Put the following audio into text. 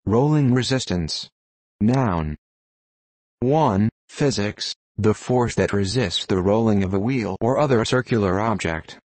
Rolling resistance. Noun. 1. Physics, the force that resists the rolling of a wheel or other circular object.